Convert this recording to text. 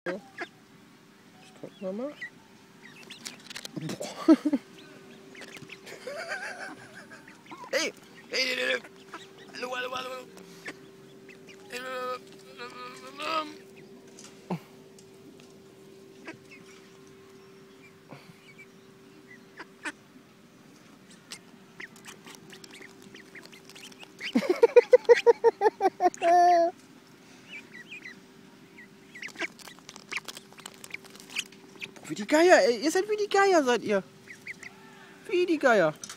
So. Das gucken wir mal. Boah. Hey! Hey! Hallo, hallo, hallo! Wie die Geier, ey. Ihr seid wie die Geier, seid ihr. Wie die Geier.